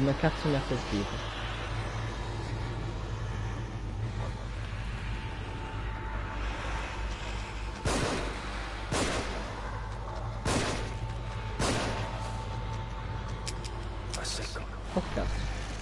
Come cazzo mi ha colpito? A secco. Oh cazzo.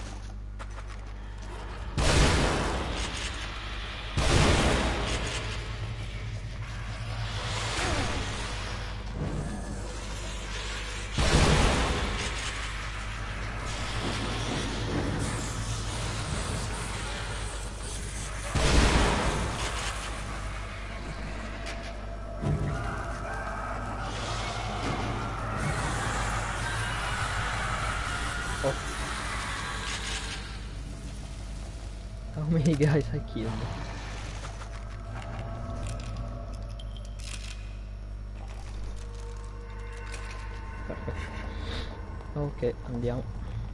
How many guys I killed? Perfetto. Ok, andiamo.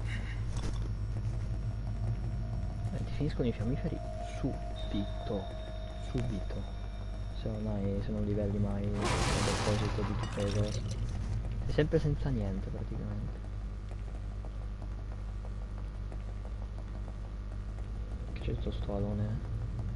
Ti finiscono i fiammiferi subito. Subito. Se non livelli mai a proposito di difesa. Sei sempre senza niente praticamente. Che c'è sto stuolone.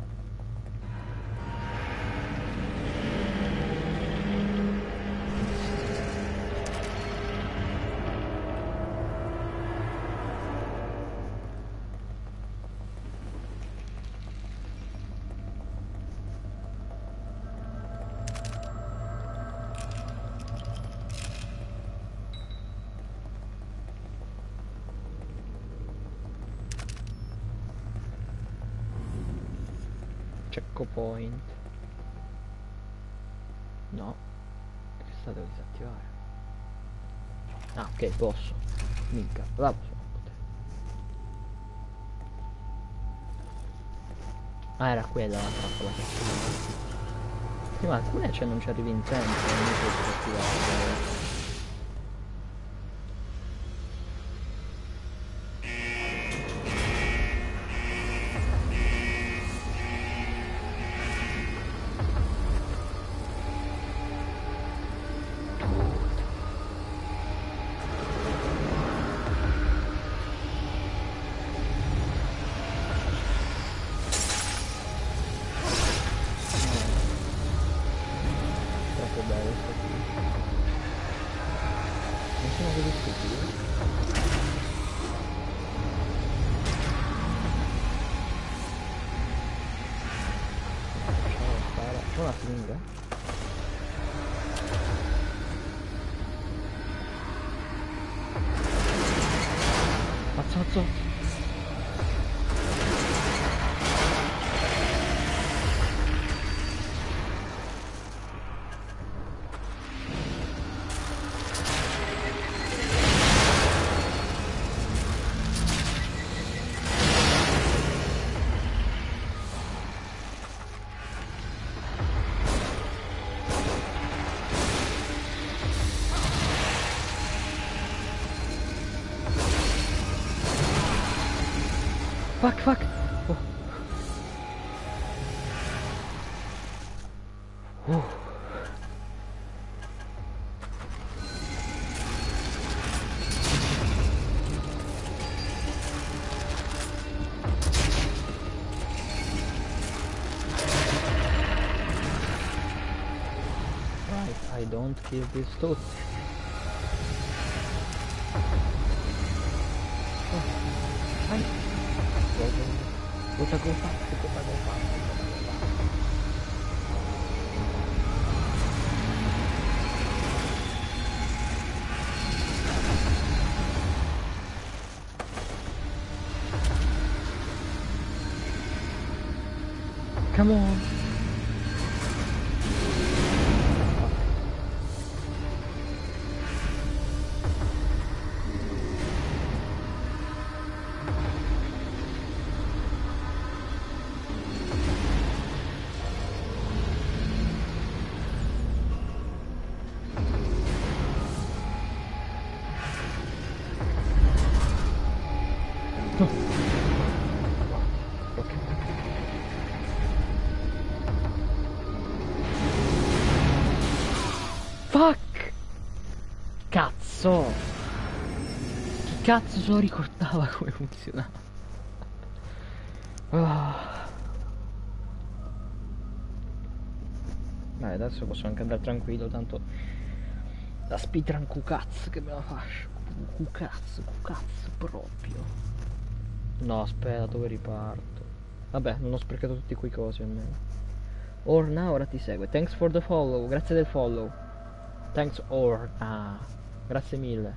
Checkpoint. No. Questa devo disattivare. Ah ok, posso. Minchia, là posso. Ah, era quella la trappola che c'era. Sì, ma alcune non ci arrivi in tempo, non mi puoi disattivare. Troppo bello sto qui. Non sono così stupidi. C'è una siringa? Mazzazzo! Fuck! Oh. Oh. Right, I don't kill this dude. Cosa che ho fatto? Come on! Fuck! Cazzo! Chi Cazzo, se lo ricordava come funzionava. Ah. Dai, adesso posso anche andare tranquillo, tanto la speedrun cucazzo che me la faccio. Cucazzo proprio. No, aspetta, dove riparto? Vabbè, non ho sprecato tutti quei cosi almeno. Orna ora ti segue. Thanks for the follow, grazie del follow. Thanks Orna. Grazie mille.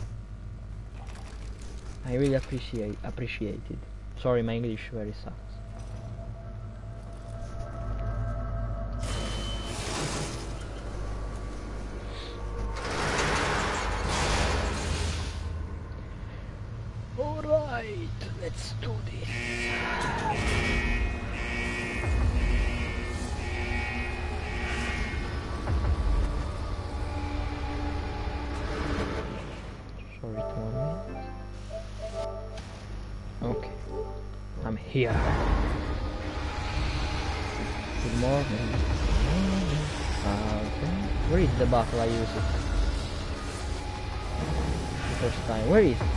I really appreciate it. Sorry, my English very sucks. Alright, let's do this. Sorry, 2 more minutes. Okay, I'm here. Good morning. Okay. Where is the buckle I use it? The first time. Where is it?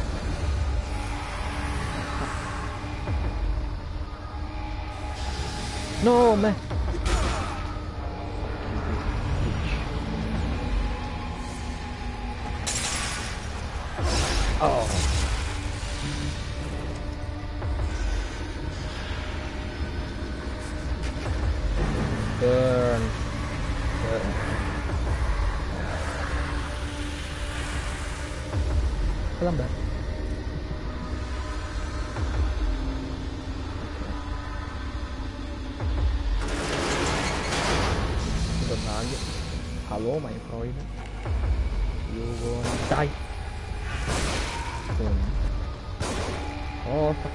No, man. Oh. Burn. Burn. Lamber. Hello, my friend. You gonna die soon. Oh, fuck.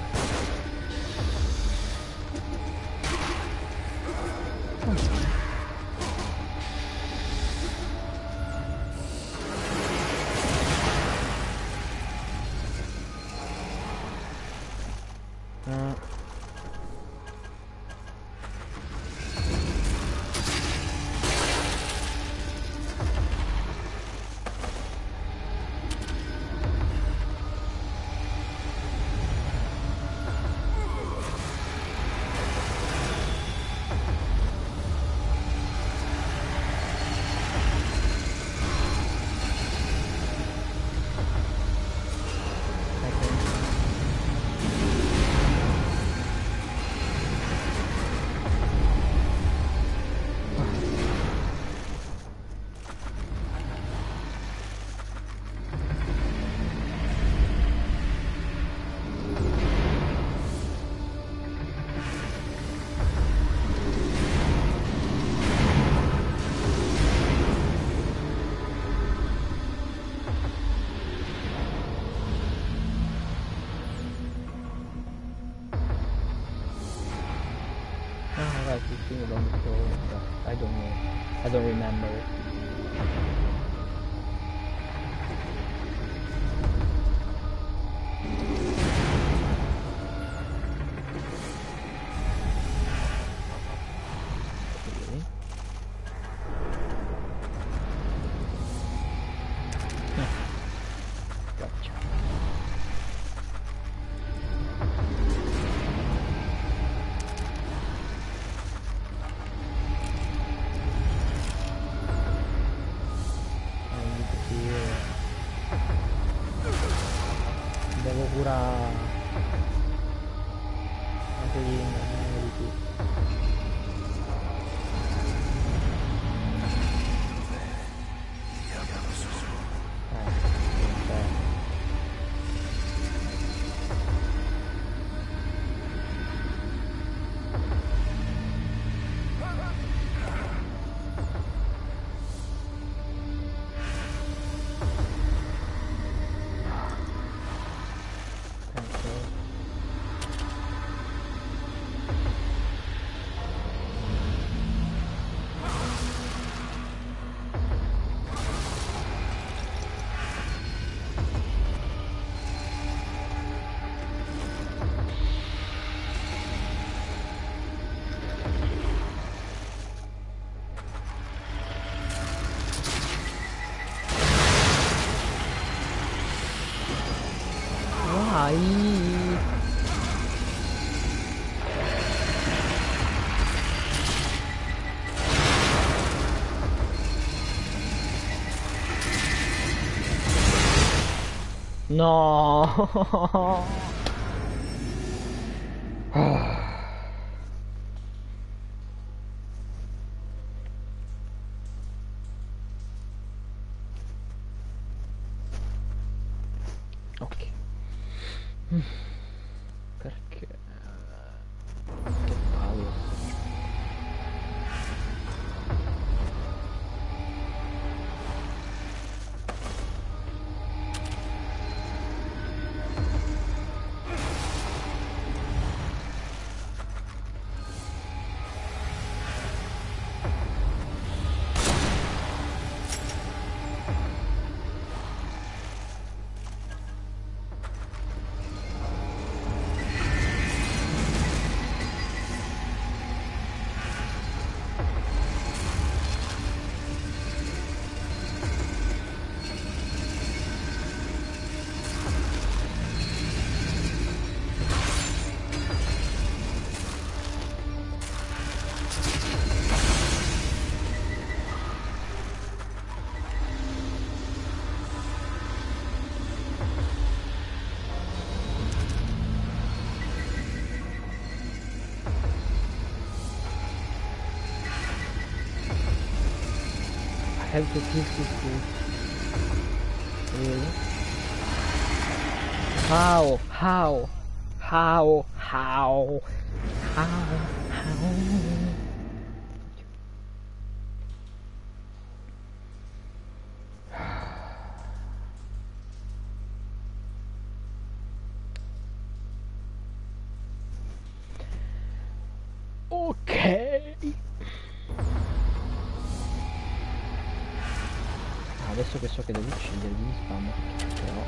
I don't know. I don't remember it. Okay. Gotcha. Devo curare un pochino di più. Dai. No. Ok. Perché? Che palle. I have to kill this dude. Really? How? How? How? How? How? Ok. Adesso che so che devo ucciderli mi spammo, però...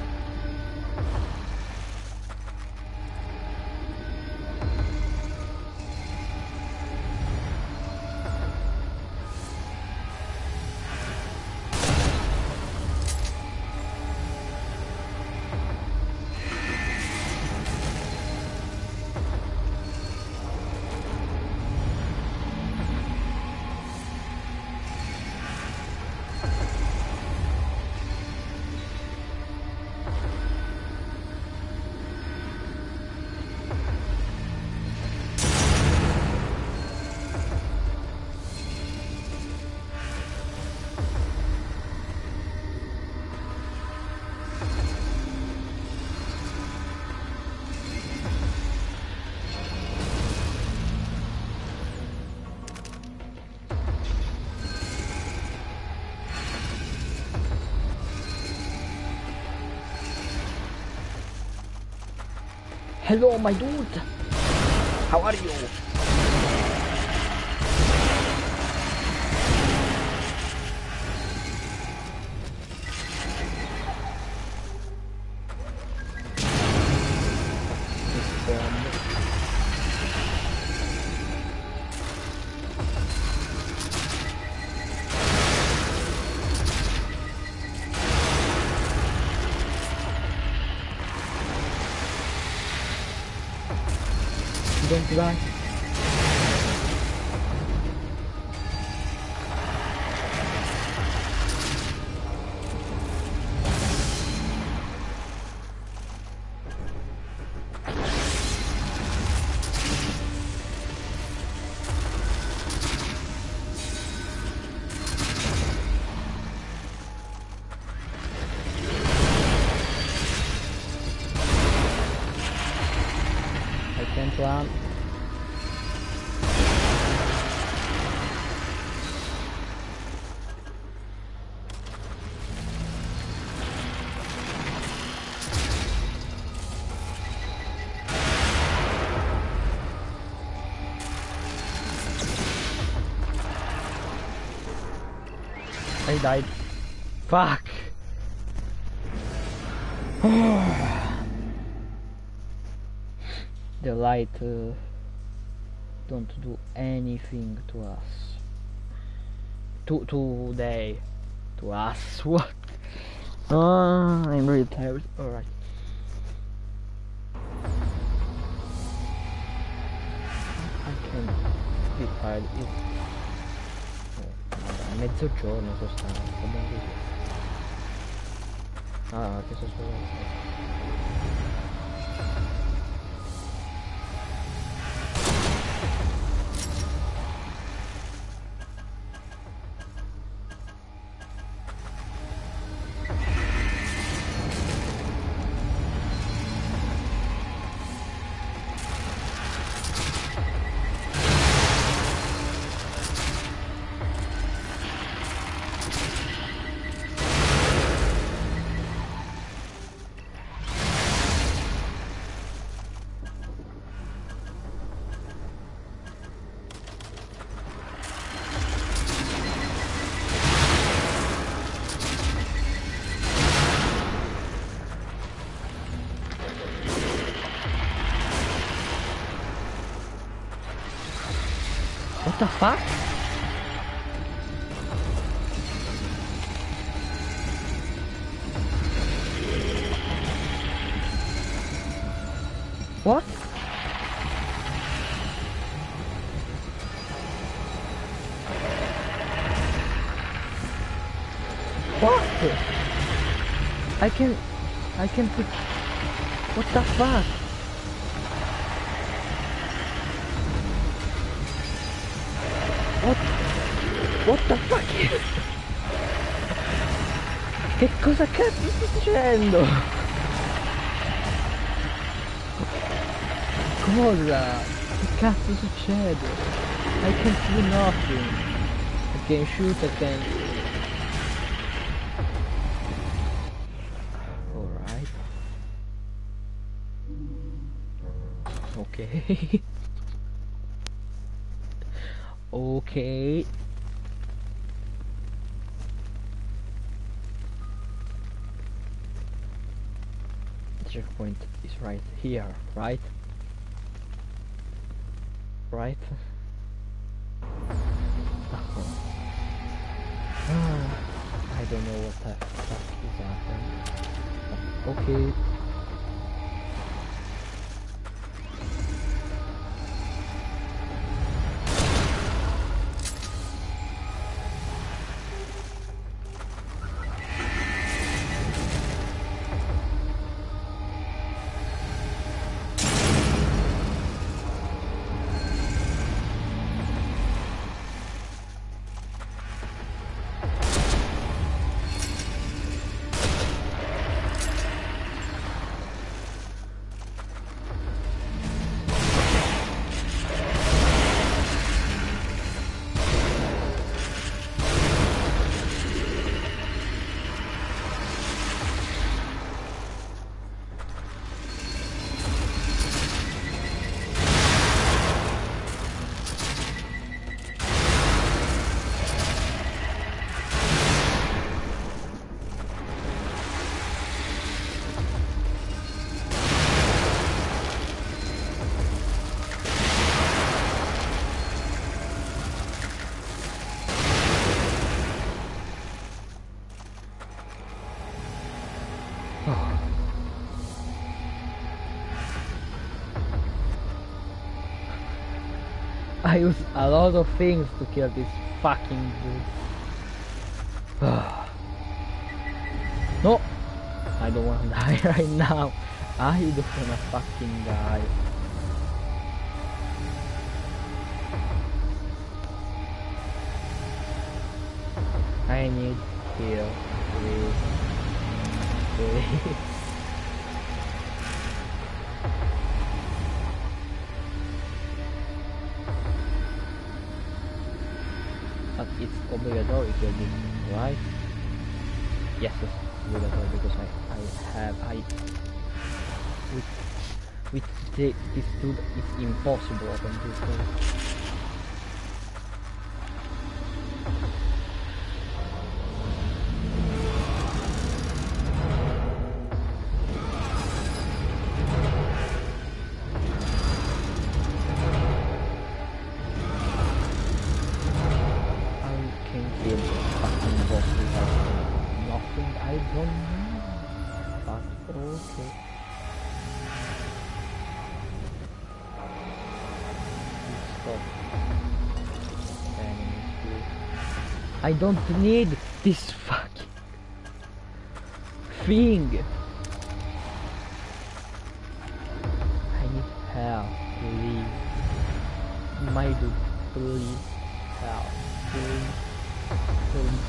Hello, my dude! How are you? Don't die. I can't run. I died. Fuck. The light don't do anything to us. Today. To us. What? I'm really tired. Alright. A mezzogiorno sono stanco, come così. Ah, che sono solo... What the fuck? What? What? I can put... What the fuck? What the fuck? Che cosa cazzo sta succedendo? Cosa? Che cazzo succede? I can't do nothing. I can shoot, I can... Alright. Okay. Okay. The checkpoint is right here, right? Right? I don't know what the fuck is happening. Okay. I use a lot of things to kill this fucking dude. No! I don't wanna die right now. I don't wanna fucking die. I need heal, please. Please. But it's obligatory to do, right? Yes, it's obligatory because with this dude it's impossible to open this door. I don't need this fucking thing. I need help, please. My dude, please help. Please. Please.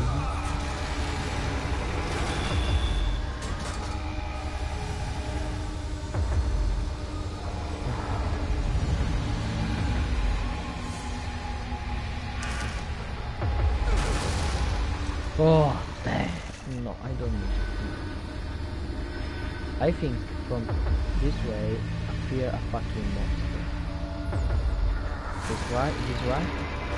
Oh, damn. No, I don't need it. I think from this way appear a fucking monster. This right? This right?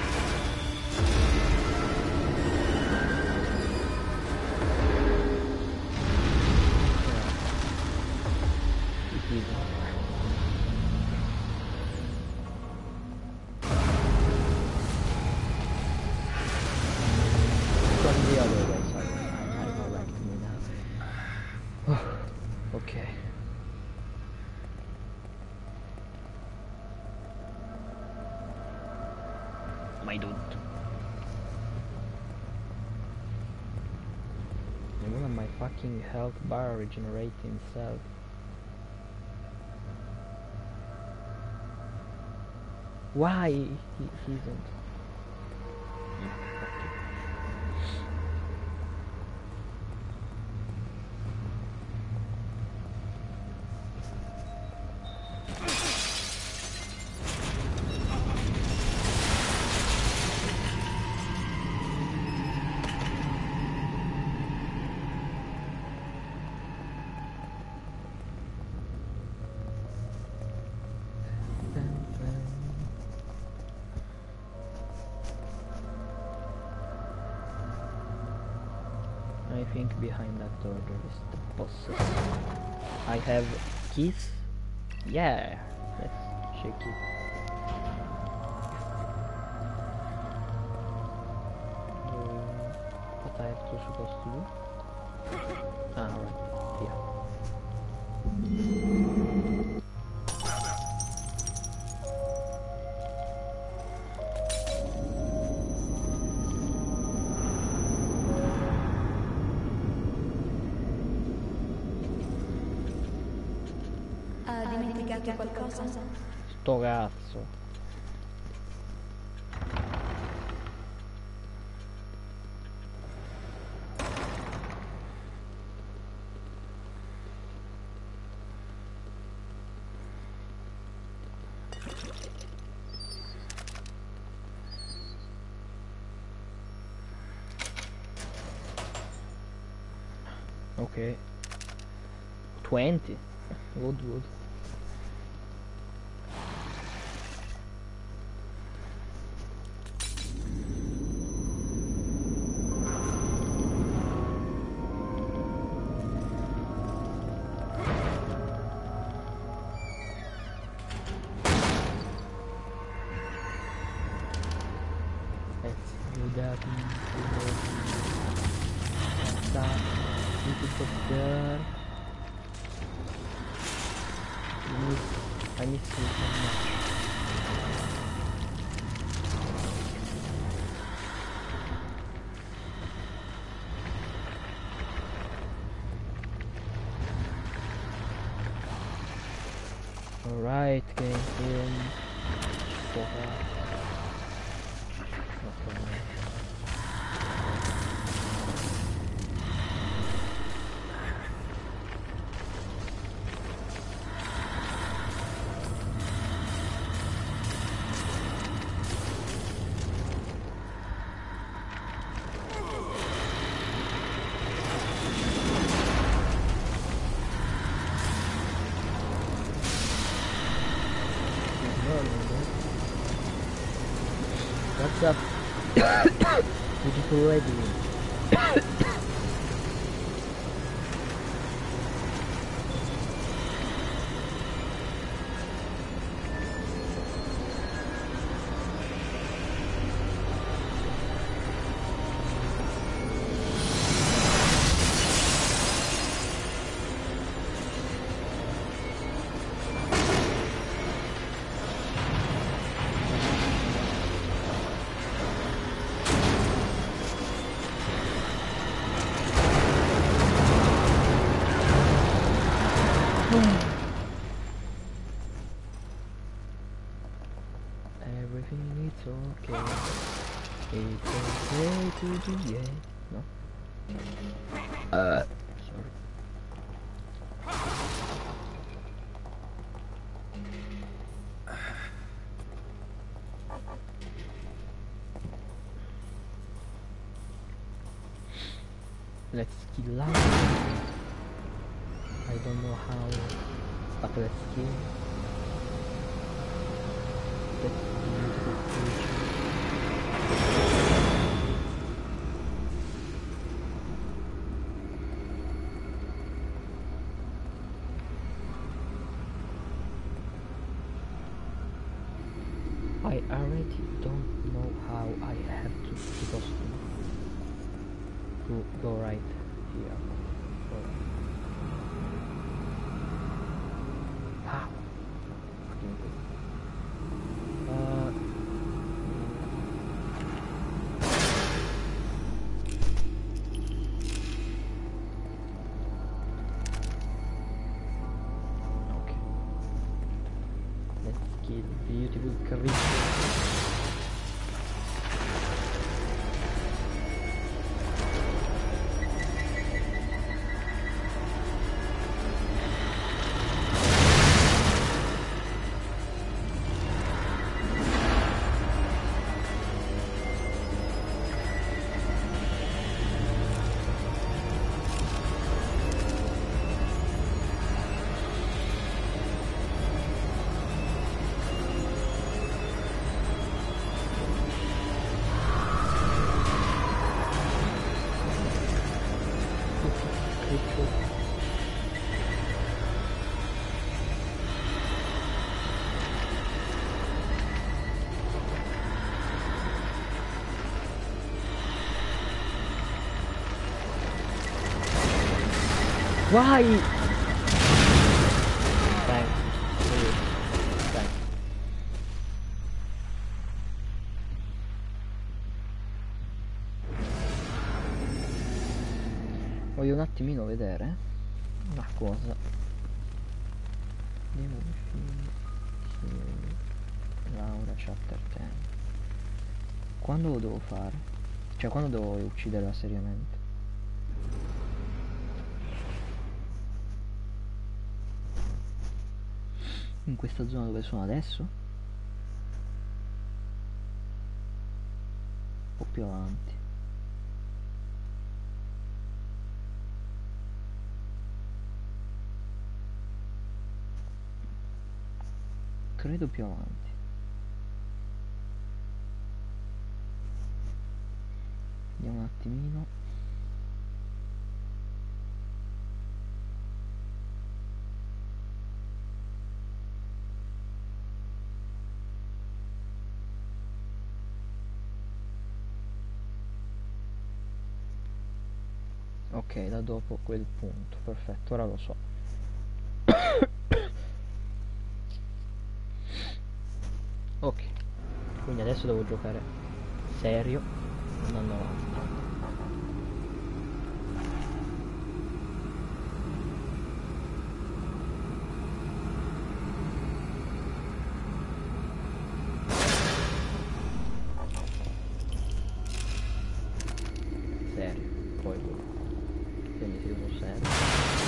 Yeah. It isn't. From the other way, sorry. I correct me now. Okay. My dude. And one of my fucking health bar regenerate himself. Why he isn't? I think behind that door there is the bosses. I have keys? Yeah, let's check it. What I have to supposed to do? Ah, alright, yeah. Ha dimenticato qualcosa? Sto cazzo. Okay. 20. Good. Let's do that. Stop. Need to put there. I need to so much. Alright, game in. Okay. What's up? Beautiful lady. yeah. No? Sorry. Let's kill out. I don't know how, but let's kill. That's beautiful creature. I already don't know how I have to supposed to go right here. How? Fucking good. Okay. Let's kill beautiful creature. Why? Thanks. Thanks. Voglio un attimino vedere una cosa. Andiamo Laura chapter 10. Quando lo devo fare? Cioè quando devo ucciderla seriamente? In questa zona dove sono adesso? O più avanti? Credo più avanti. Vediamo un attimino. Ok, da dopo quel punto, perfetto, ora lo so. Ok, quindi adesso devo giocare serio, andando avanti. Serio, poi quindi si uso serio.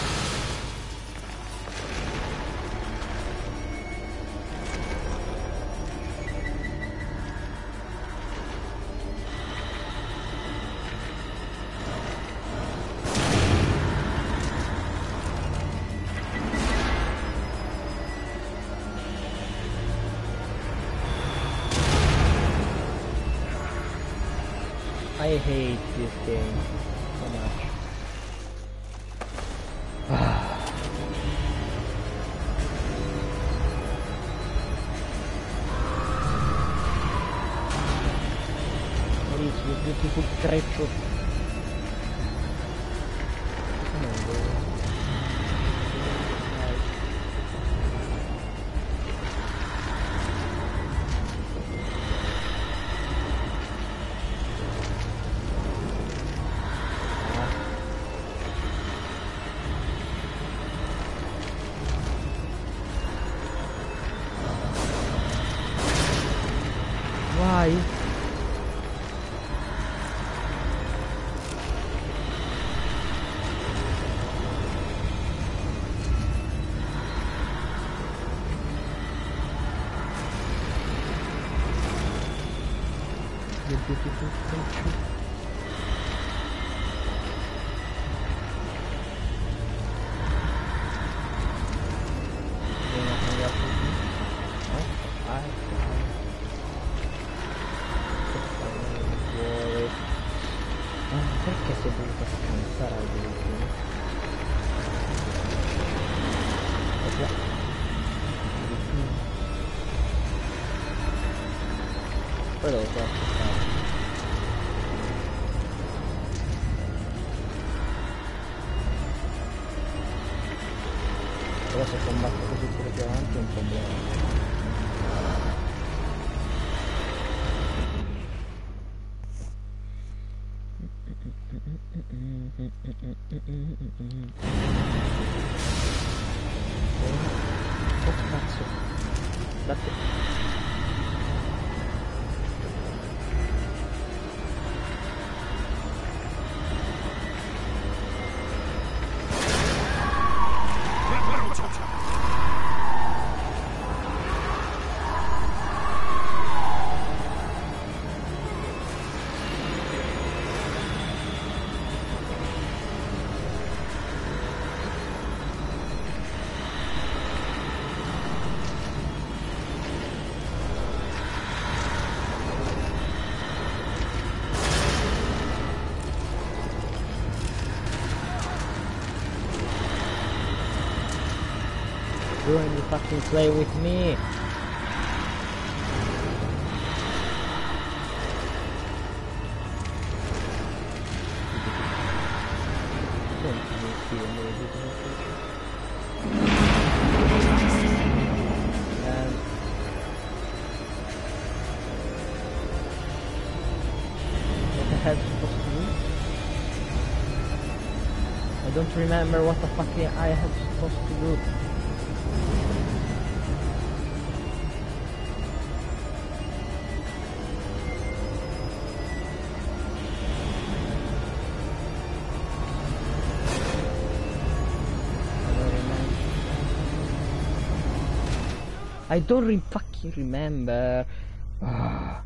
I hate this game so much. What is this beautiful creature? Come on, bro. Why? Perché sei dovuta scansare all'ultimo? Poi devo solo aspettare. Però se combatto così pure più avanti è un problema. Oh cazzo. Grazie. Going to fucking play with me. What the hell am I supposed to do? I don't remember what the fuck I had supposed to do. I don't fucking remember. Ah.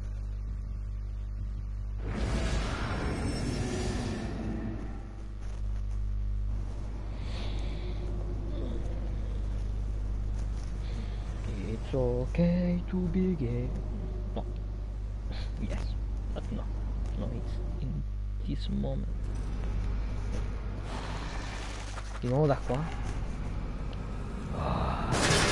It's okay to be gay. No. Yes, but no. No, it's in this moment. Di nuovo da qua. Ah.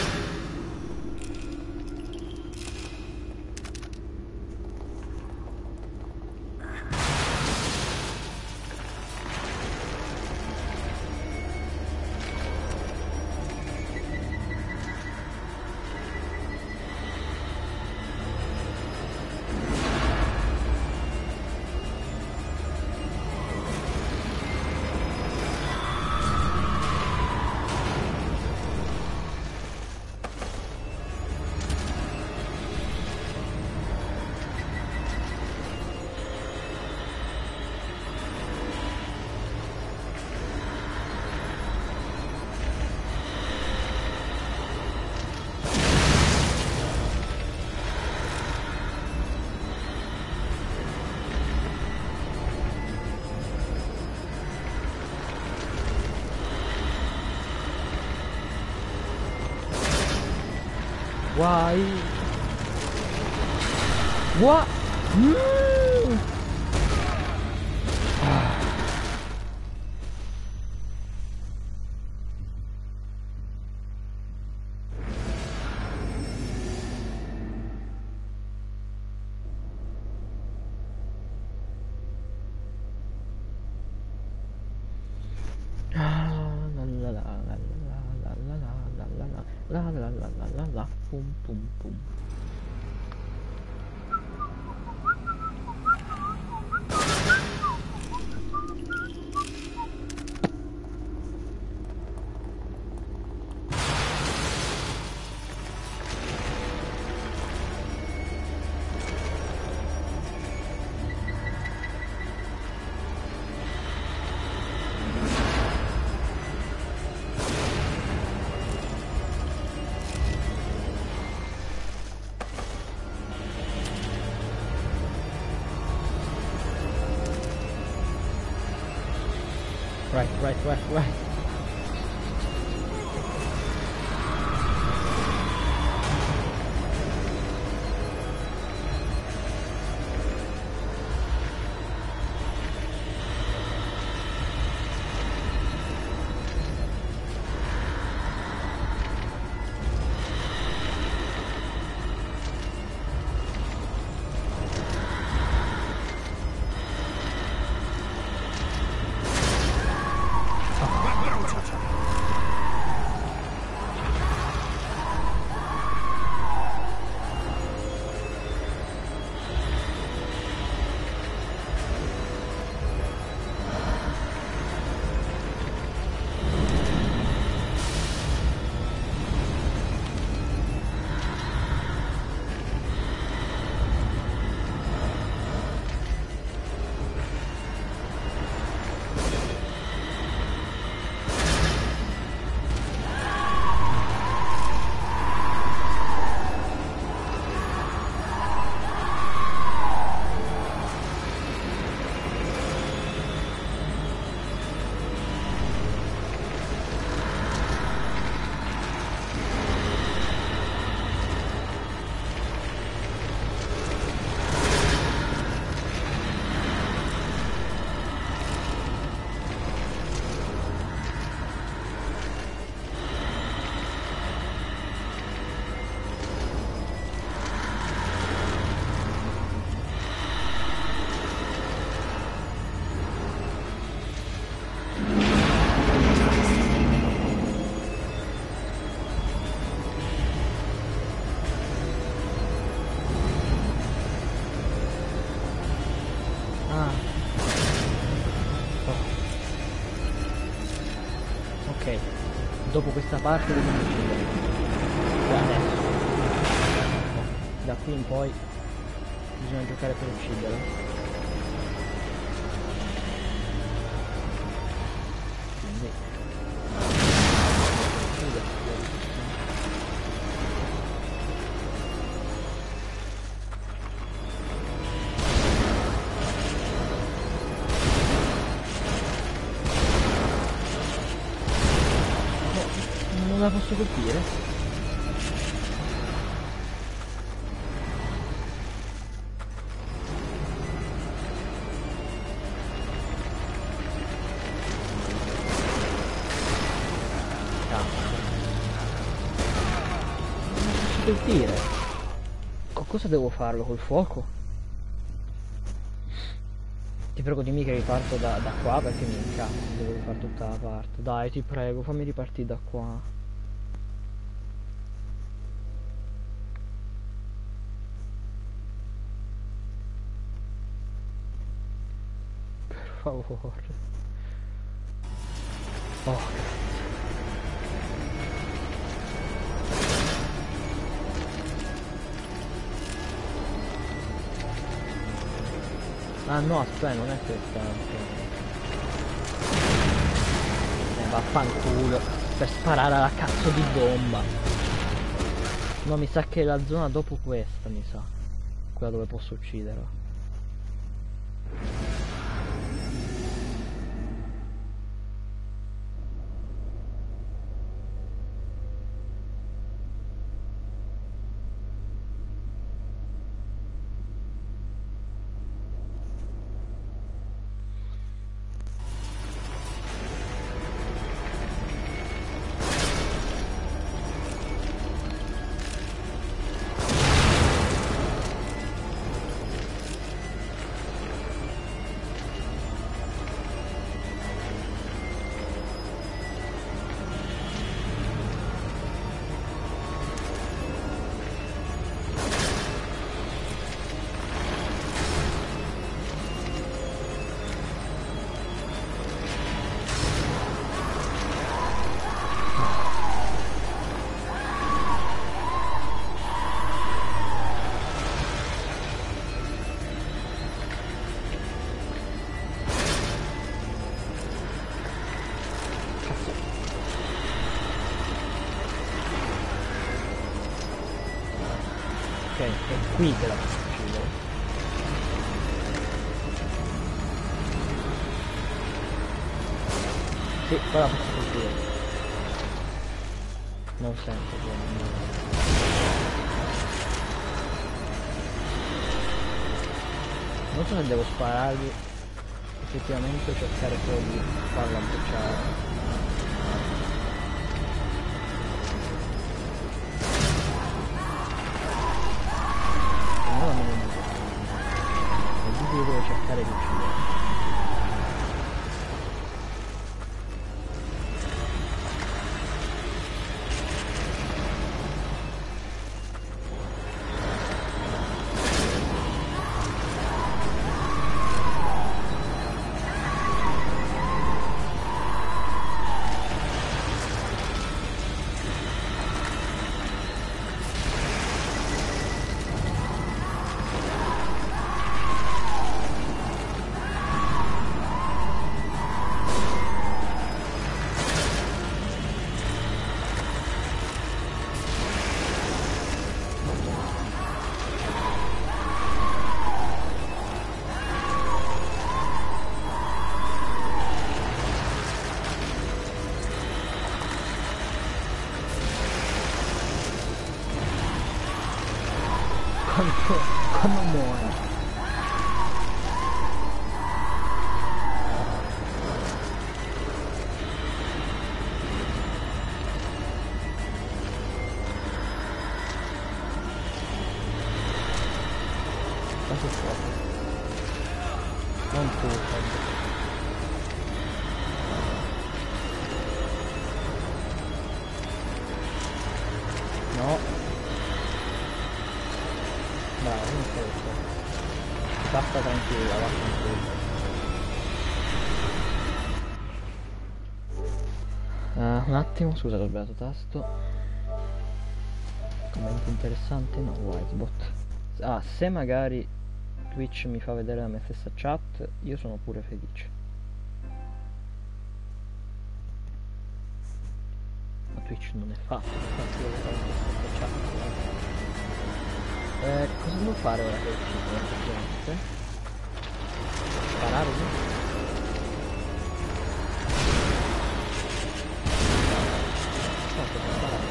Why? What? La pum pum pum. Right. Ok, dopo questa parte dobbiamo uccidere. E adesso. Da qui in poi bisogna giocare per uccidere. Quindi non la posso colpire? Colpire. Con cosa devo farlo? Col fuoco? Ti prego dimmi che riparto da qua perché mi incazzo, devo rifare tutta la parte. Dai, ti prego, fammi ripartire da qua. Per favore. Oh, grazie. Ah no, aspetta, non è questa. Vaffanculo. Per sparare alla cazzo di bomba. No, mi sa che è la zona dopo questa, mi sa. Quella dove posso ucciderla. Ok, è qui che la posso uccidere. Sì, qua la posso colpire. Non sento non so se devo sparargli effettivamente o cercare solo di farla bruciare. Io devo cercare di uccidere. Quando muore. Quasi fuoco. Non tu, no. Bravo, non fai questo. Basta tranquilla, va tranquilla. Un attimo, scusate, ho sbagliato tasto. Commenti interessanti? No, Wisebot. Ah, se magari Twitch mi fa vedere la mia stessa chat, io sono pure felice. Ma Twitch non è fatto per farti vedere la mia stessa chat. Cosa devo fare ora che è uscito effettivamente? Sparare lì? No, posso sparare.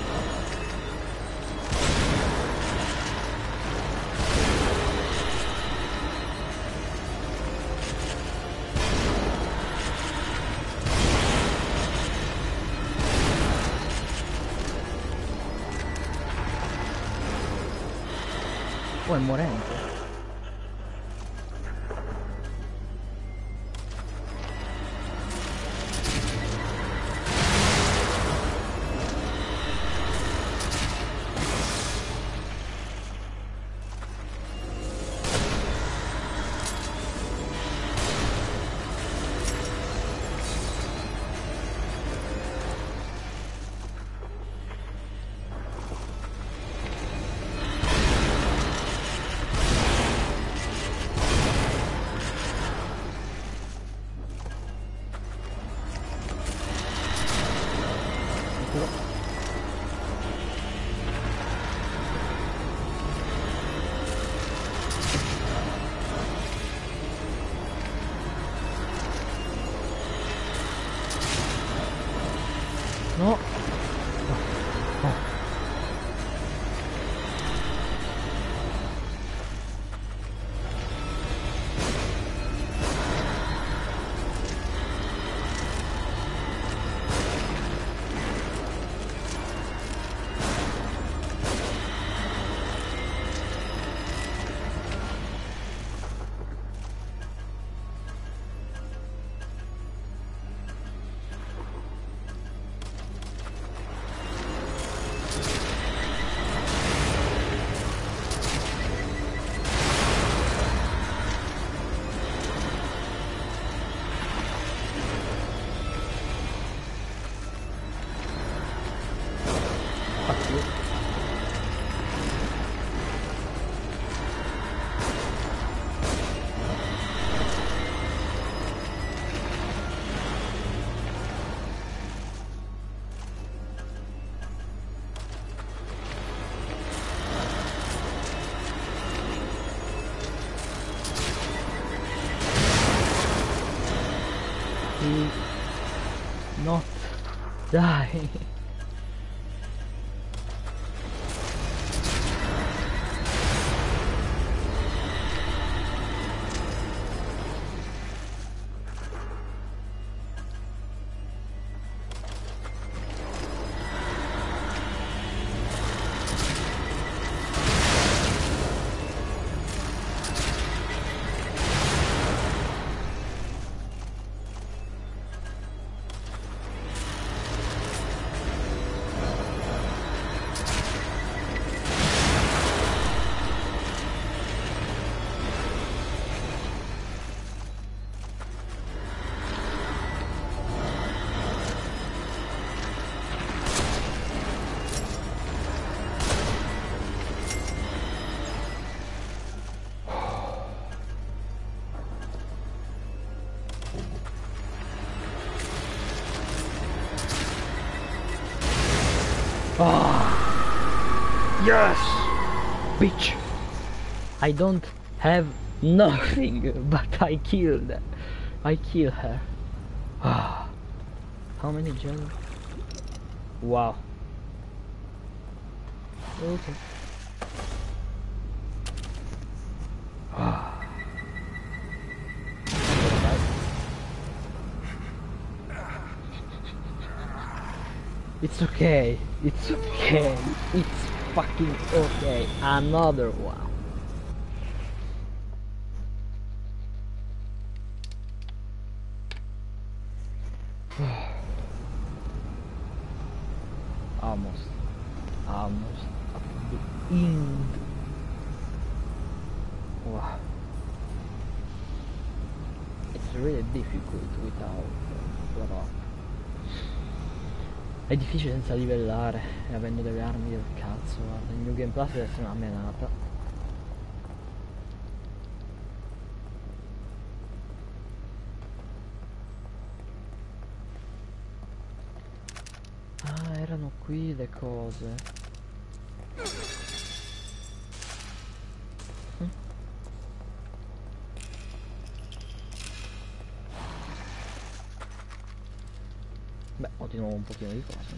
Oh, è morente. No. No. Dai. Oh, yes, bitch. I don't have nothing, but I killed. I kill her. Ah, how many gems? Wow. Okay. Ah. It's okay. It's okay. It's fucking okay. Another one. Almost. Almost at the end. Wow. It's really difficult without però è difficile senza livellare e avendo delle armi del cazzo, guarda, il New Game Plus deve essere una menata. Ah, erano qui le cose. Beh, ho di nuovo un pochino di cose.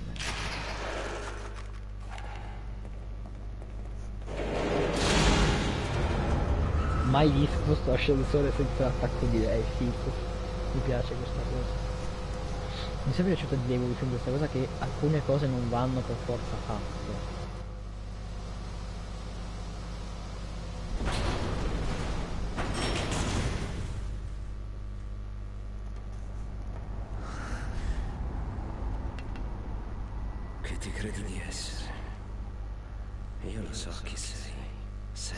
Mai visto sto ascensore senza attacco di lei, figo. Mi piace questa cosa. Mi è sempre piaciuta di Evolution questa cosa che alcune cose non vanno per forza fatte. Che ti credi di essere? Io lo so chi sei. Sam.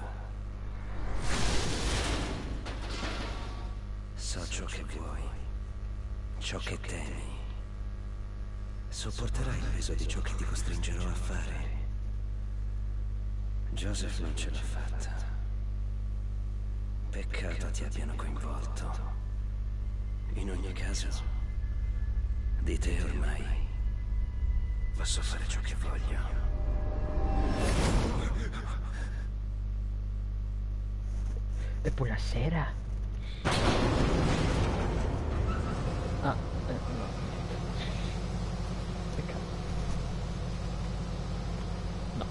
So ciò che vuoi, ciò che temi. Sopporterai il peso di ciò che ti costringerò a fare. Joseph non ce l'ha fatta. Peccato ti abbiano coinvolto. In ogni caso, di te ormai posso fare ciò che voglio. E buonasera. Ah, no. Peccato. No.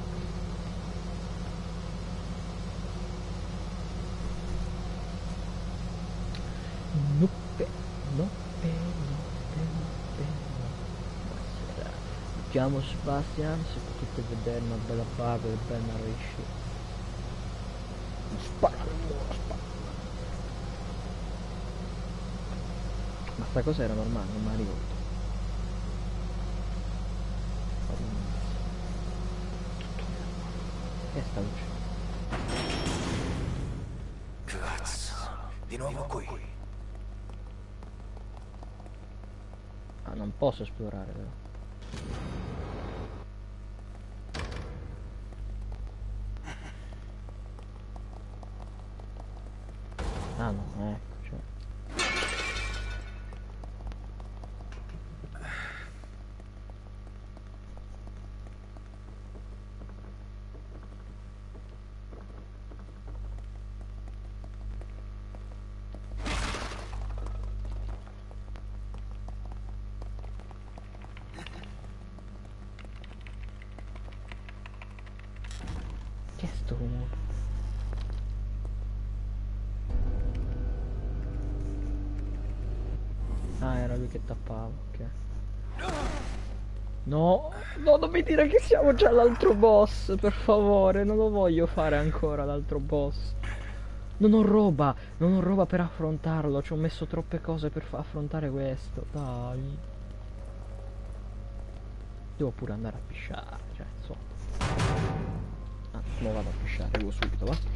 Nope, nope, nope, nope, no. Buonasera. Mi chiamo Sebastian, se potete vedere una bella barba e un bel naresci. Spara, spara. Ma sta cosa era normale, non mi ha rivolto. Che è sta luce? Cazzo, di nuovo qui. Ah, non posso esplorare però. Ah no, ecco, cioè. sto rumore? Ah, era lui che tappava, ok. No, no, non mi dire che siamo già all'altro boss, per favore, non lo voglio fare ancora l'altro boss. Non ho roba per affrontarlo, ci ho messo troppe cose per affrontare questo, dai. Devo pure andare a pisciare, cioè, insomma. Ah, mo vado a pisciare, arrivo subito, va?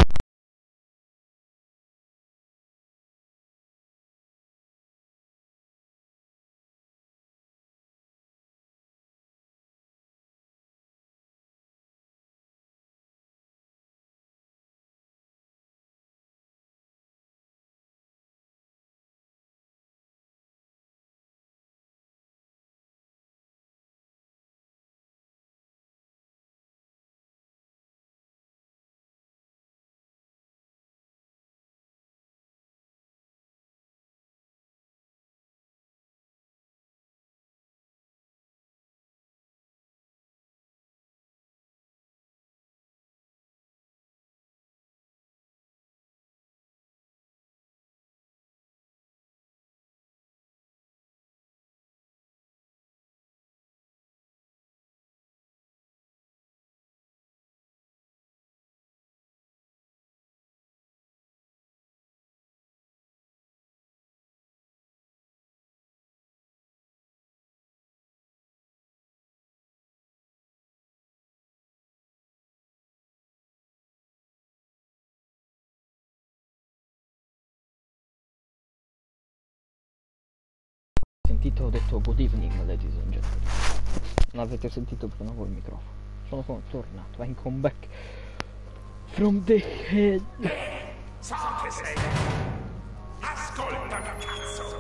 Sentito, ho detto good evening, ladies and gentlemen. Non avete sentito perché non avevo il microfono. Sono tornato, I'm come back from the head. So che sei. Ascoltami, cazzo.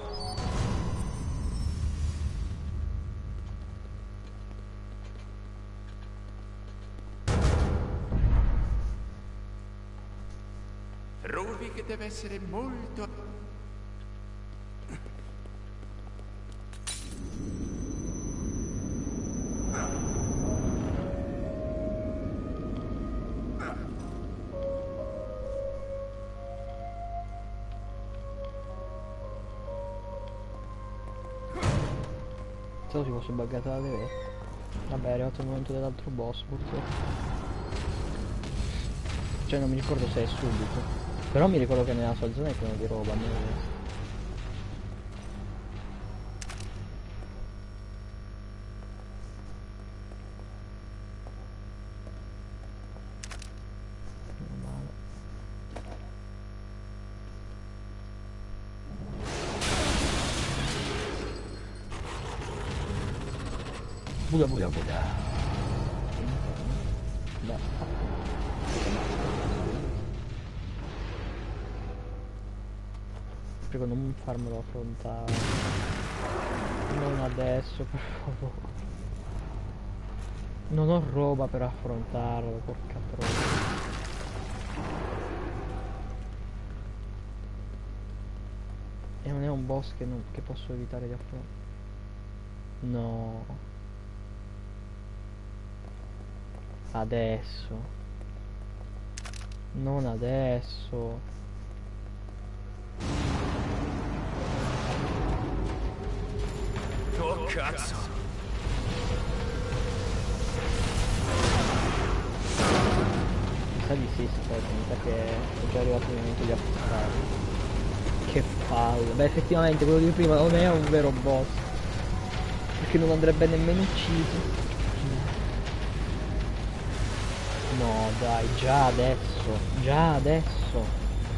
Ruvik deve essere molto... Se no si fosse buggata la levetta. Vabbè, è arrivato il momento dell'altro boss purtroppo. Cioè non mi ricordo se è subito. Però mi ricordo che nella sua zona è pieno di roba, almeno questo. Meno male. Buga buga buga. Beh. Prego non farmelo affrontare. Non adesso, per favore. Non ho roba per affrontarlo, porca troia. E non è un boss che posso evitare di affrontare. No. Adesso. Non adesso. Oh, cazzo. Mi sa di sì, mi sa che è già arrivato il momento di affrontare. Che palle. Beh, effettivamente quello di prima non è un vero boss. Perché non andrebbe nemmeno ucciso. No, dai, già adesso. Già adesso.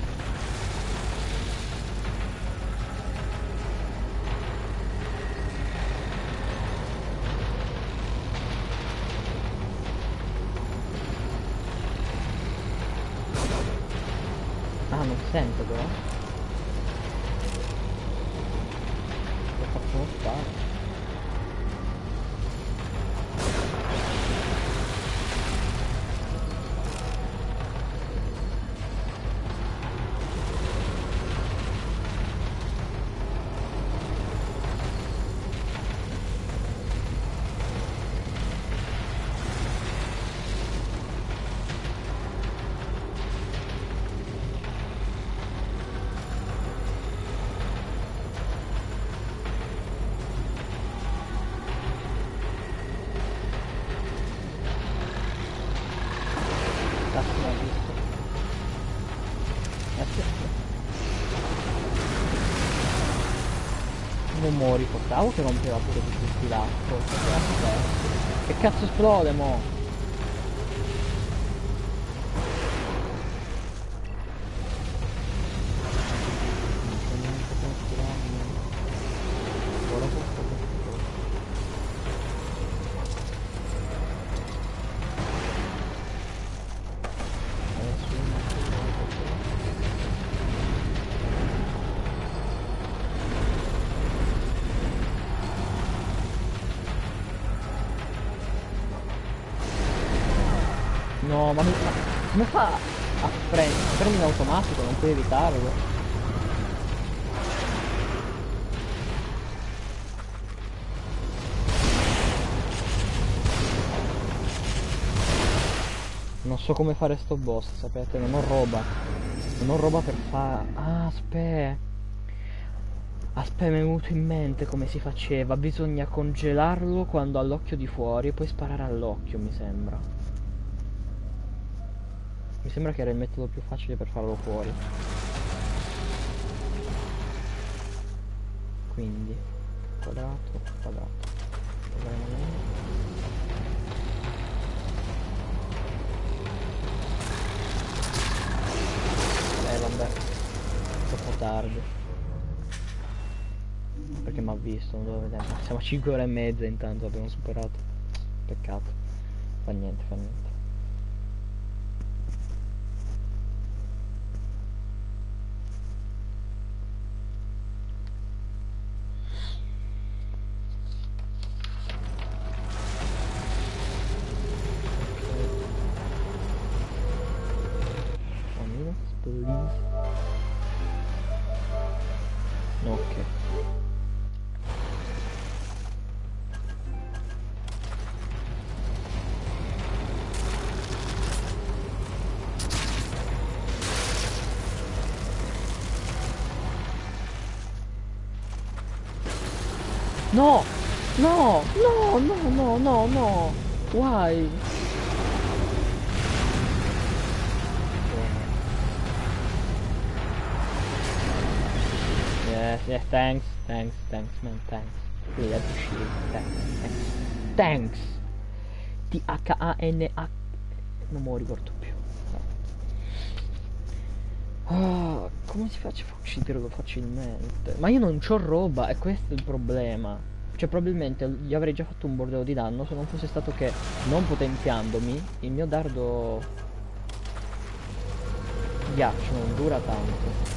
Ah, non sento però. Lo faccio uno sparo. mo ricordavo che rompeva pure di tutti l'acqua. Che cazzo esplode mo? No, ma come fa a prendere? Prendi in automatico, non puoi evitarlo. Non so come fare sto boss, sapete, non ho roba. Non ho roba per fare. Ah, aspetta. Aspetta, mi è venuto in mente come si faceva. Bisogna congelarlo quando ha l'occhio di fuori e poi sparare all'occhio, mi sembra. Mi sembra che era il metodo più facile per farlo fuori. Quindi quadrato, quadrato. Vabbè, troppo tardi. Perché mi ha visto, non dovevo vedere. Siamo a 5 ore e mezza intanto, abbiamo superato. Peccato. Fa niente, fa niente. Ok. No! No! No! No! No! No! No! Why? Yes, thanks, man, thanks. Really appreciate it. Thanks. T-H-A-N-H. Non me lo ricordo più. Ah, come si faccia a ucciderlo facilmente? Ma io non c'ho roba, e questo è il problema. Cioè, probabilmente gli avrei già fatto un bordello di danno se non fosse stato che, non potenziandomi, il mio dardo ghiaccio non dura tanto.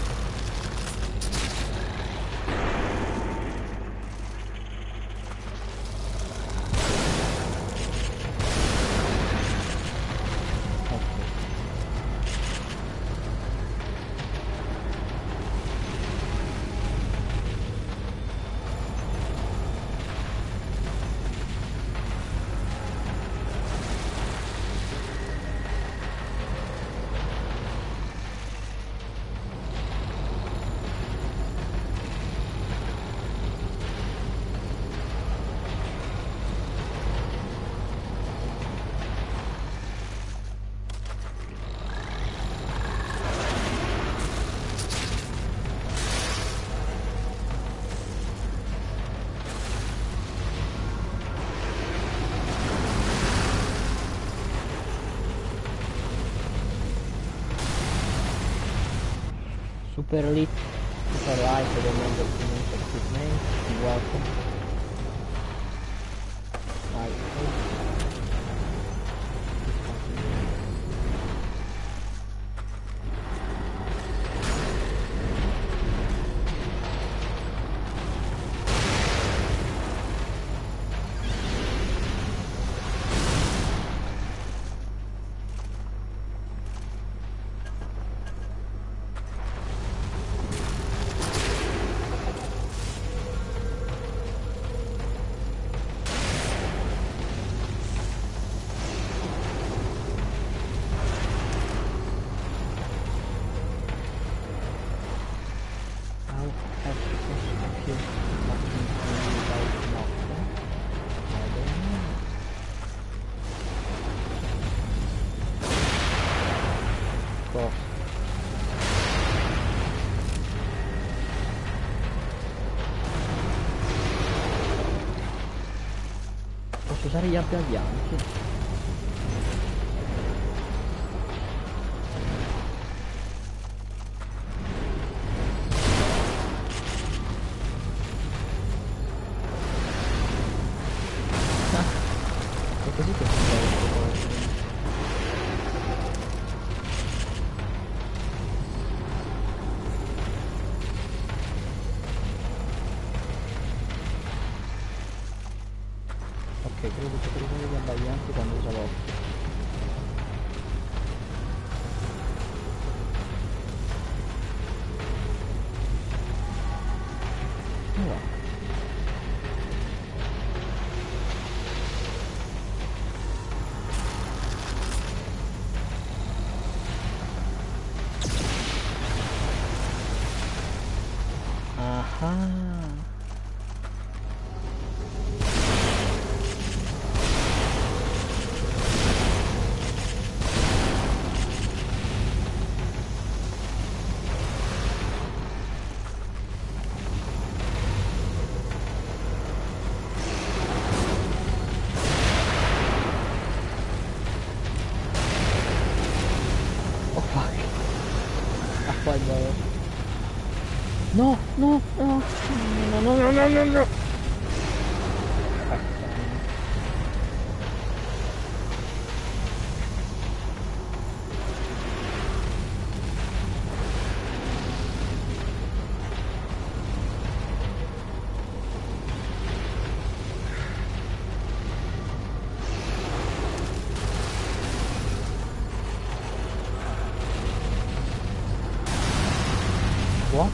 Super lit, super light, I don't remember the name of his name. Welcome. Posso usare gli abbianti. È così che si fa queste cose. Ok, credo che potrei usare gli abbaglianti quando uso l'occhio. Come va? Ah. Oh fuck. Ha sbagliato. No, no, no. No, no, no, no, no, no. What?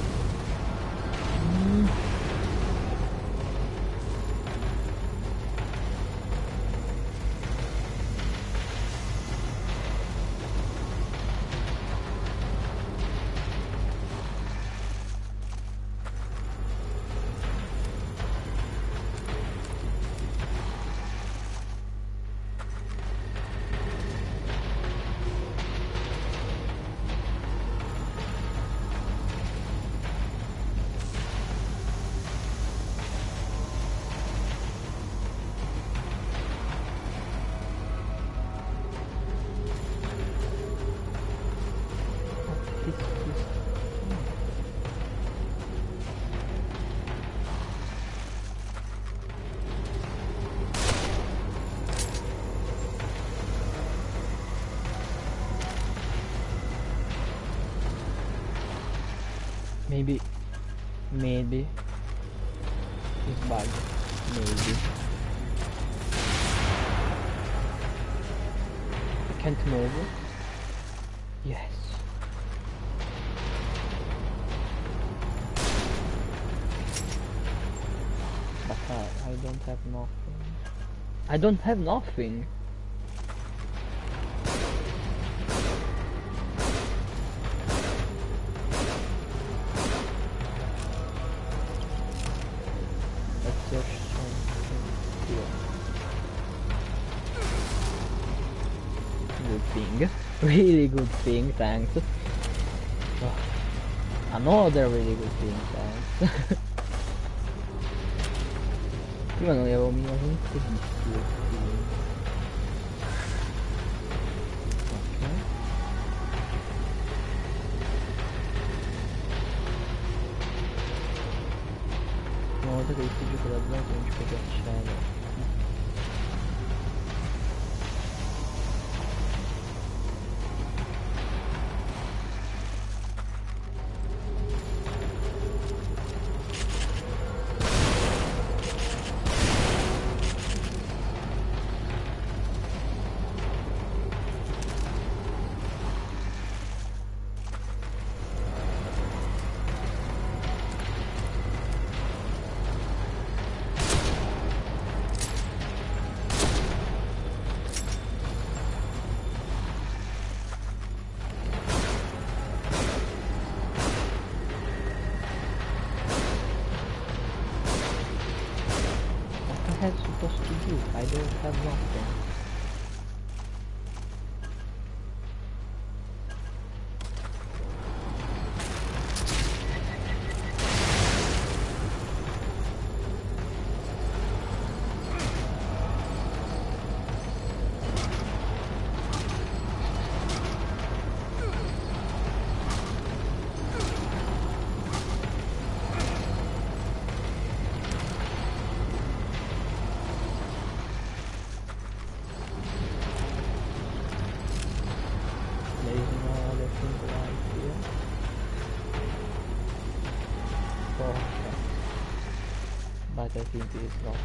Maybe it's bug. Maybe I can't move. Yes. But I don't have nothing. I don't have nothing. Good thing. Really good thing, thanks. Oh, another really good thing, thanks. Prima non li avevo minimamente visti. Ok. Una volta che rifugio quella zona non ci puoi accedere. What the hell supposed to do? I don't have nothing. I think it is not.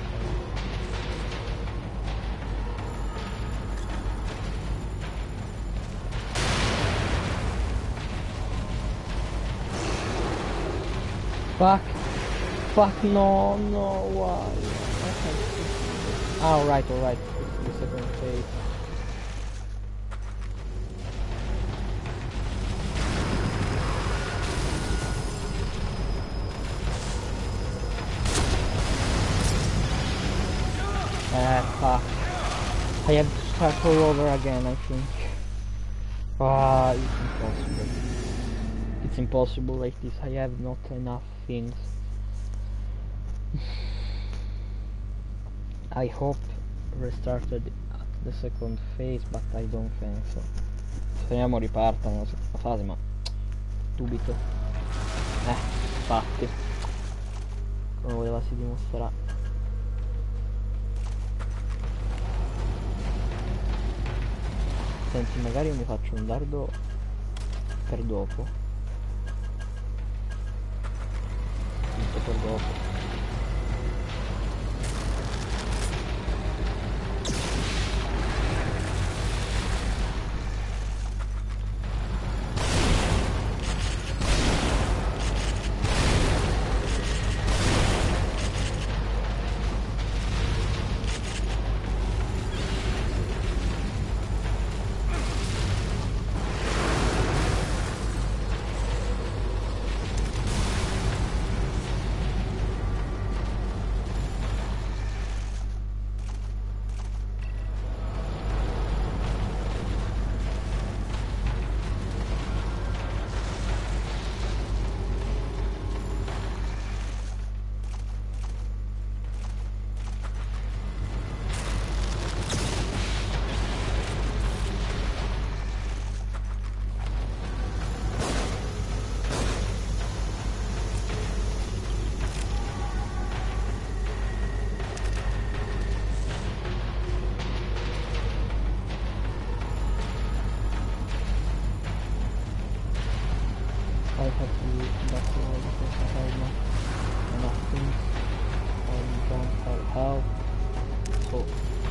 Fuck! Fuck, no, why? Ah, alright, it's the second phase. Fuck. I have to start all over again, I think. Ah, it's impossible. It's impossible like this, I have not enough things. I hope restarted at the second phase, but I don't think so. Speriamo riparta nella seconda fase, ma dubito. Infatti. Come voleva si dimostrerà. Senti, magari mi faccio un dardo per dopo. Tutto per dopo. I have to back to all because I have not enough things. I don't have help. So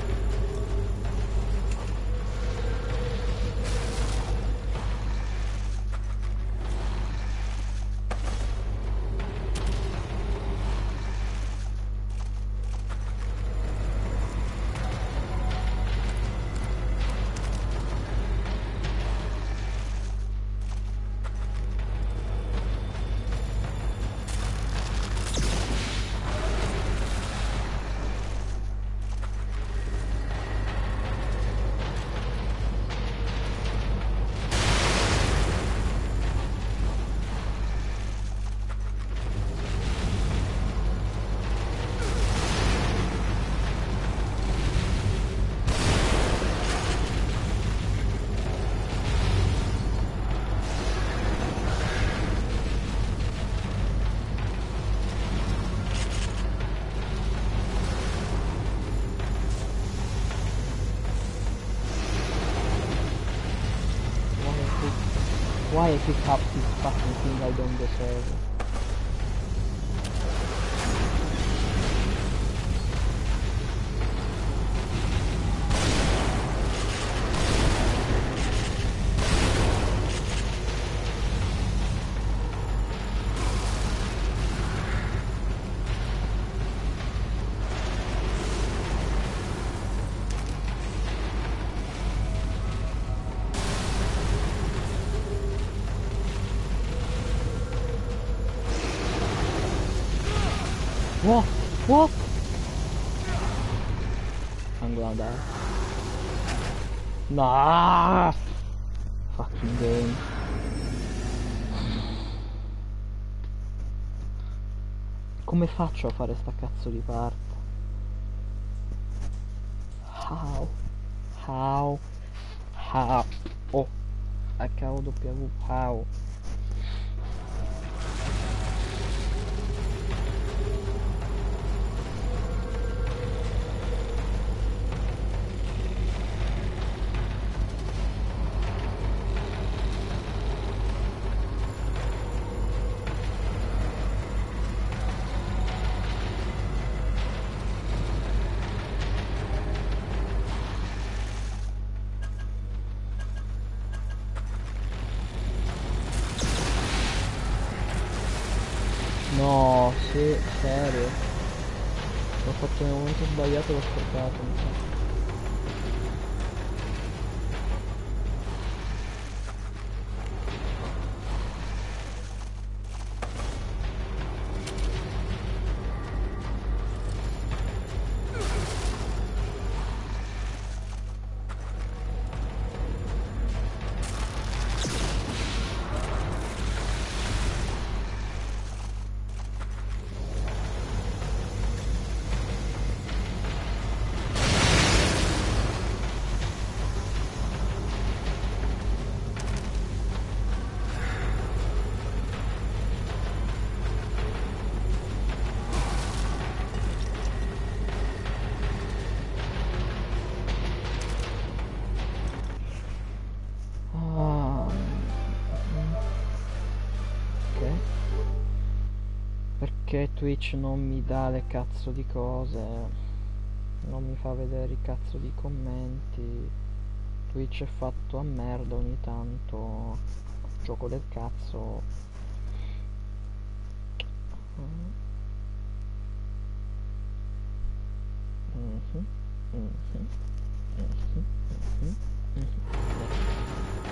why I pick up this fucking thing I don't deserve? What? I'm gonna die. Nah! Fucking game. Come faccio a fare sta cazzo di parte? How? Oh, HW, how? Sì, serio. L'ho fatto nel momento sbagliato e l'ho scordato, mi sa. Ah, ok. Perché Twitch non mi dà le cazzo di cose? Non mi fa vedere i cazzo di commenti. Twitch è fatto a merda ogni tanto. Gioco del cazzo. Mhm, mhm, mhm, mhm, mhm, mhm.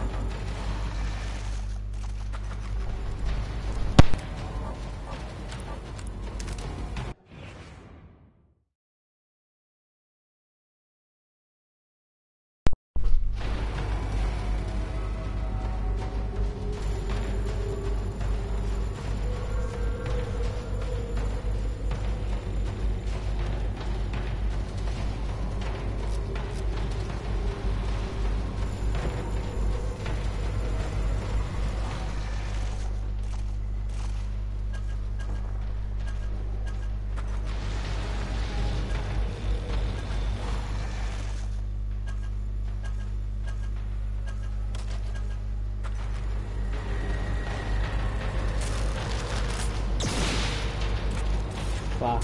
Fa.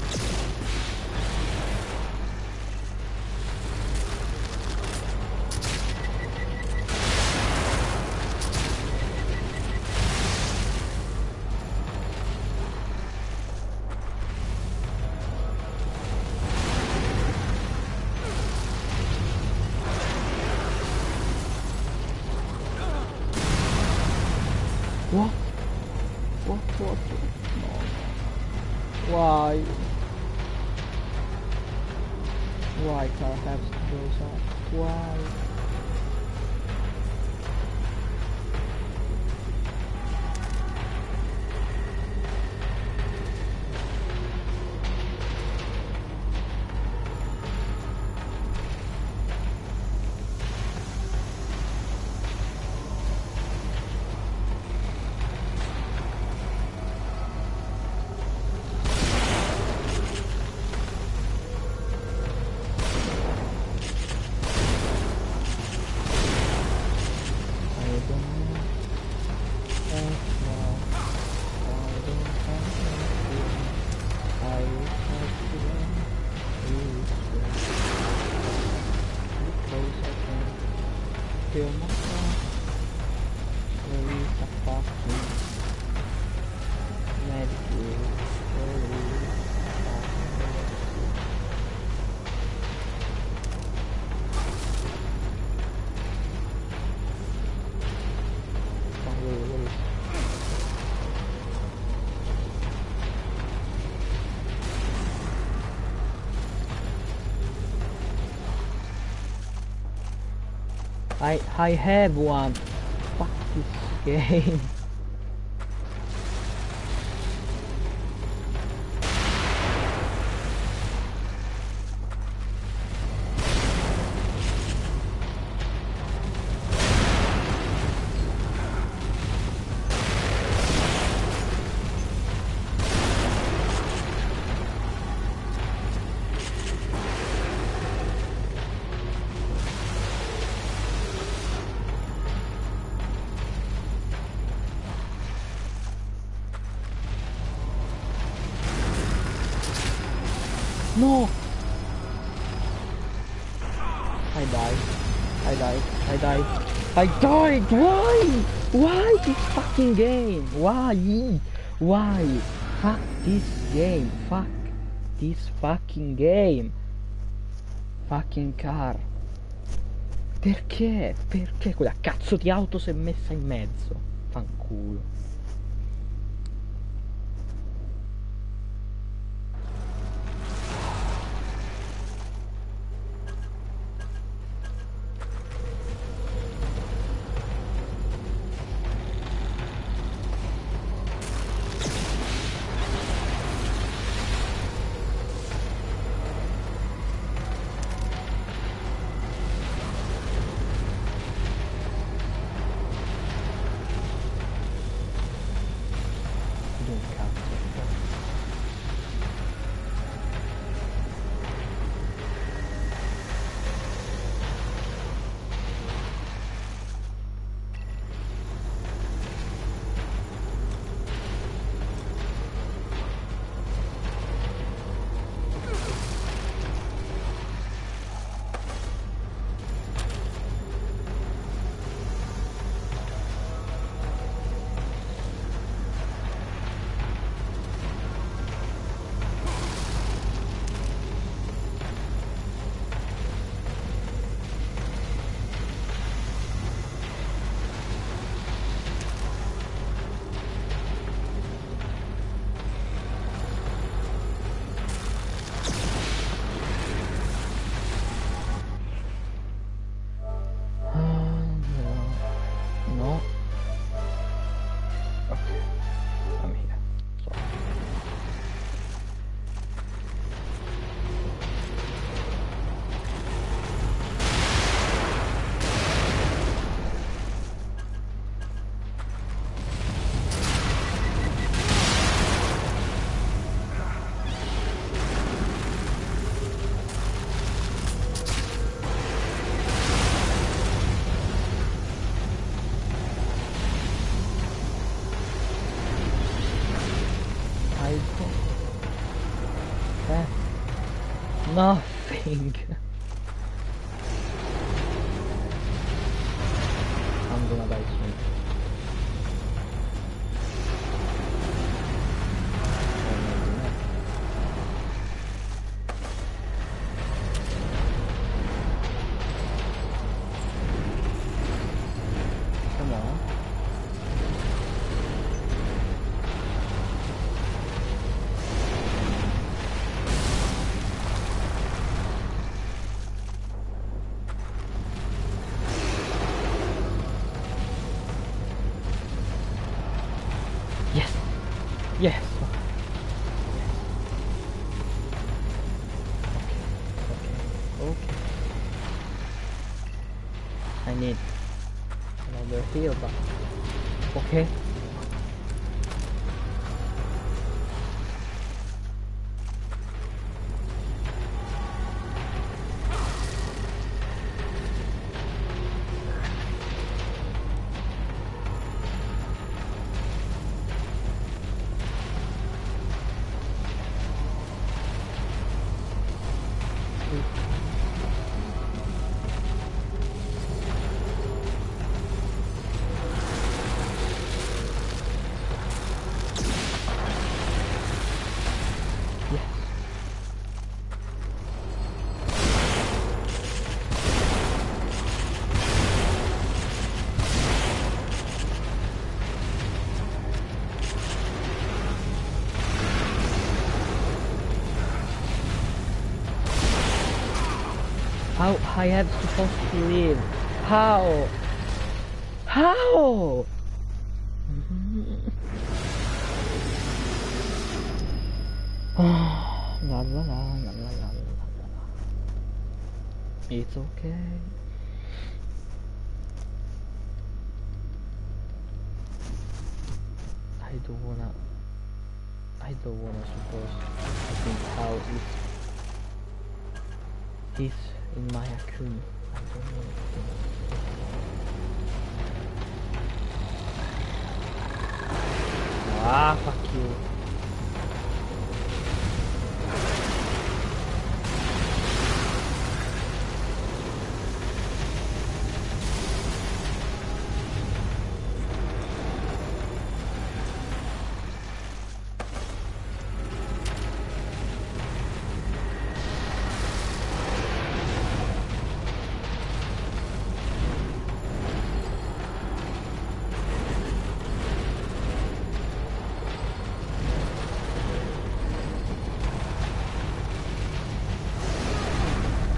What? What? No. Why? Why car has to go up? Why? I don't know. That's why I don't have anything. I wish I could run this way. Because I can feel myself. There is a fucking medical. There is a fucking what is I have one. Fuck this game. No! I died. I died. I died. I died! Why? Why this fucking game? Why? Why? Fuck this game. Fuck this fucking game. Fucking car. Perché? Perché quella cazzo di auto si è messa in mezzo? Fanculo. Un cazzo. No. Ok. Amica. So. I don't... Nothing. I'm gonna die soon. Come on. Yes. Yes. Okay. Okay. I need another heal, but okay. Yes. How I have supposed to live? How? How? Oh, la la la la la la la la. It's okay. I don't wanna suppose. I think how it's in my account. I don't know. Ah, fuck you.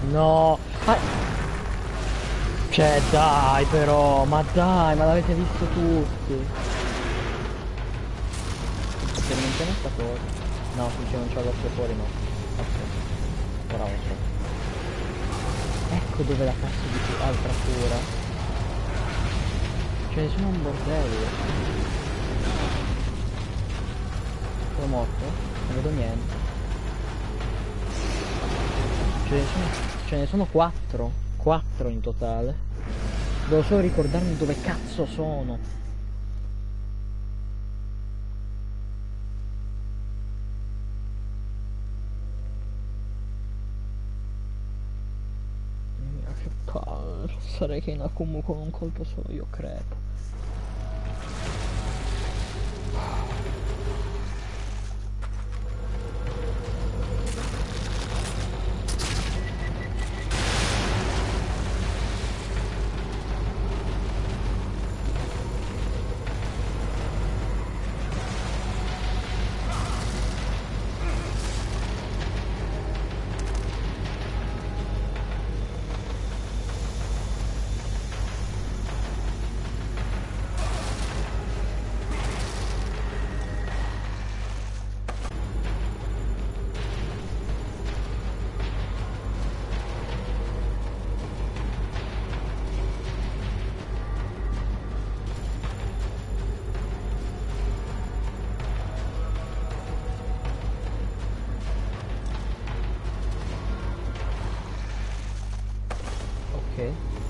No! Ah. Cioè dai però, ma dai, ma l'avete visto tutti! Se non c'è sta cosa. No, finché non c'ho l'occhio fuori no. Ok. Ora occhio. Ecco dove la cazzo di altra cura. Ce ne sono un bordello. Sono morto? Non vedo niente. Ce ne sono 4. 4 in totale. Devo solo ricordarmi dove cazzo sono. Che palle. Sarei che in Akumu con un colpo solo io crepo. Ok.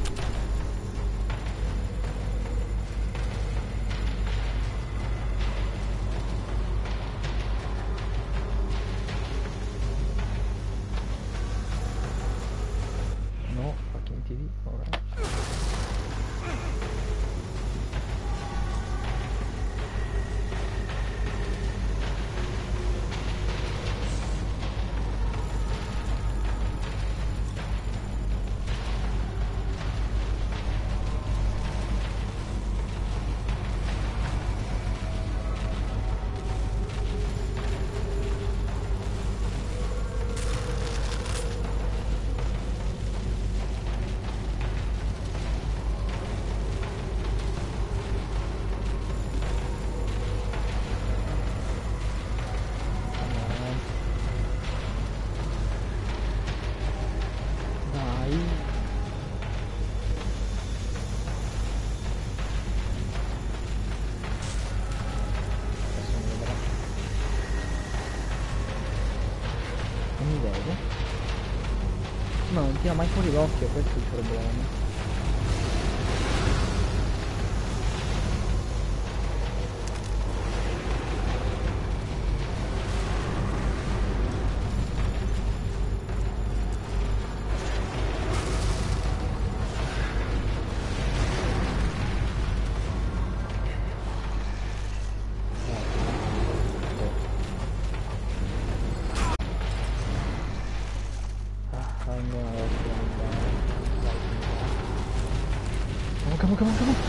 No, fucking TV, alright. Dai. Adesso mi vedrà. Non mi vede? Ma non tira mai fuori l'occhio, questo è il problema. Come on, come on, come on.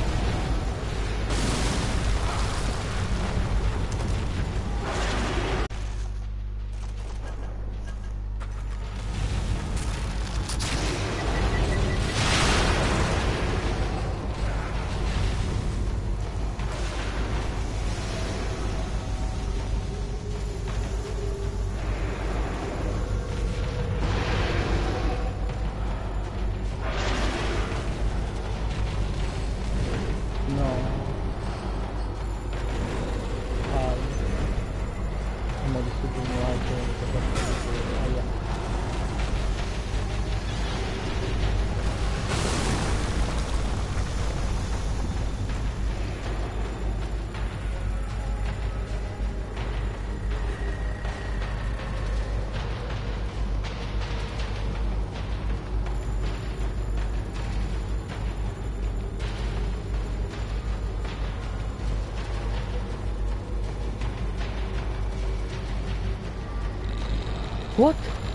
What?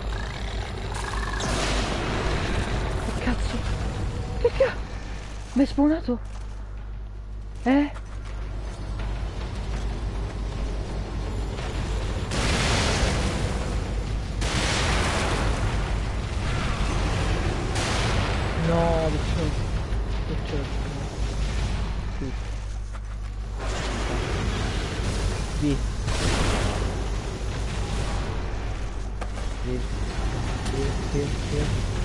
Che cazzo? Che cazzo? Mi è spawnato? Eh? Vivi. Vivi. Vivi.